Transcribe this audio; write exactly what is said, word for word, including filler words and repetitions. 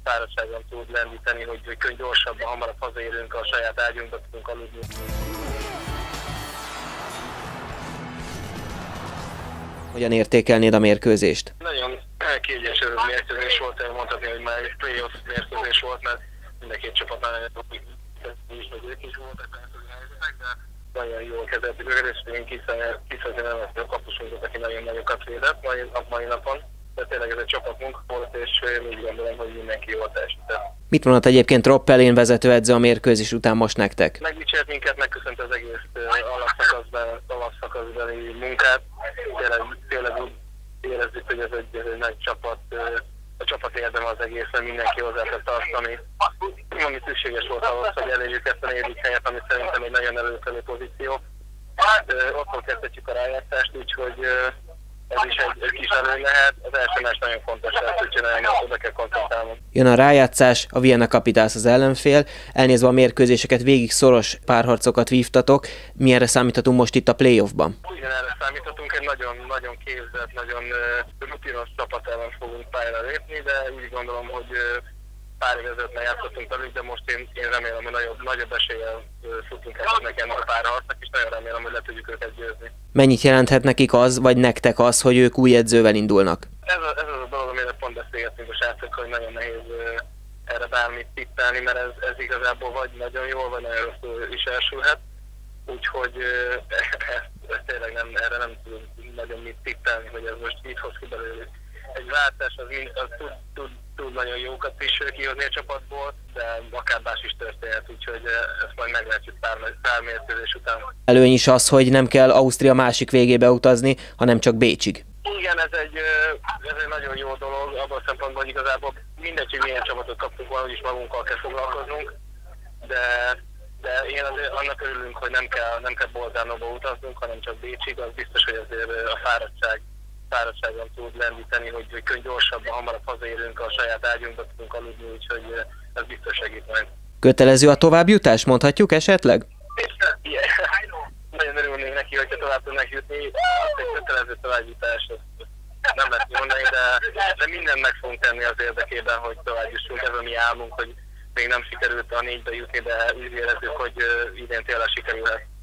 fáradtságon tud lendíteni, hogy, hogy gyorsabban, hamarabb hazaérünk, a saját ágyunkba tudunk aludni. Hogyan értékelnéd a mérkőzést? Nagyon kiegyensúlyozott mérkőzés volt, mondhatni, hogy már egy playoff mérkőzés volt, mert mind a két csapatnál is, hogy ők is voltak, de nagyon jól kezeltük őket, és én kiszedni nem azt a kapusunkat, aki nagyon nagyokat védett mai, mai napon. De tényleg ez egy csapatmunka volt, és én úgy gondolom, hogy mindenki jól teljesített. Mit mondott egyébként Rob Peléne vezetőedző a mérkőzés után most nektek? Megdicsért minket, megköszönt az egész alapszakaszbeli munkát. Tényleg, tényleg úgy érezzük, hogy ez egy, ez egy nagy csapat, a csapat érdeme az egészen, mindenki hozzátette azt, ami, ami szükséges volt ahhoz, hogy elérjük ezt a negyedik helyet, ami szerintem egy nagyon előkelő pozíció. Otthon kezdhetjük a rájátszást, úgyhogy ez is egy, egy kis előny lehet. Az első meccs nagyon fontos lesz, úgyhogy nagyon oda kell koncentrálnunk. Jön a rájátszás, a Vienna Capitals az ellenfél. Elnézve a mérkőzéseket, végig szoros párharcokat vívtatok. Milyenre számíthatunk most itt a playoffban? Ugyanerre számíthatunk, egy nagyon, nagyon képzett, nagyon uh, rutinos csapat ellen fogunk pályára lépni, de úgy gondolom, hogy uh, pár évezetben játszottunk velük, de most én, én remélem, hogy nagyobb, nagyobb eséllyel uh, futunk esetnek ennek a párharcnak, és nagyon remélem, hogy le tudjuk őket győzni. Mennyit jelenthet nekik az, vagy nektek az, hogy ők új edzővel indulnak? Ez, a, ez az a dolog, amire pont beszélgetünk a srácok, hogy nagyon nehéz uh, erre bármit tippelni, mert ez, ez igazából vagy nagyon jól, vagy nagyon rosszul is elsülhet. Úgyhogy uh, ezt, ezt tényleg nem, erre nem tudunk nagyon mit tippelni, hogy ez most így hoz ki belőlük. Egy váltás az, az tud, tud, tud nagyon jókat is kihozni a csapatból, de akár más is történhet, úgyhogy ezt majd meglátjuk pár, pár mérkőzés után. Előny is az, hogy nem kell Ausztria másik végébe utazni, hanem csak Bécsig. Igen, ez egy, ez egy nagyon jó dolog, abban a szempontból, hogy igazából mindegy, hogy milyen csapatot kaptunk, valahogy is magunkkal kell foglalkoznunk, de, de én azért annak örülünk, hogy nem kell, nem kell Bolzánóba utaznunk, hanem csak Bécsig, az biztos, hogy azért a fáradtság fáradtságon tud lendíteni, hogy, hogy gyorsabban, hamarabb hazaérünk, a saját ágyunkba tudunk aludni, úgyhogy ez biztos segít majd. Kötelező a továbbjutás, mondhatjuk esetleg? Igen. Nagyon örülnék neki, hogyha tovább tudnak jutni. Az egy kötelező továbbjutás, nem lehet mondani, de, de mindent meg fogunk tenni az érdekében, hogy tovább jussunk. Ez a mi álmunk, hogy még nem sikerült a négybe jutni, de úgy érezzük, hogy idén tényleg sikerülhet.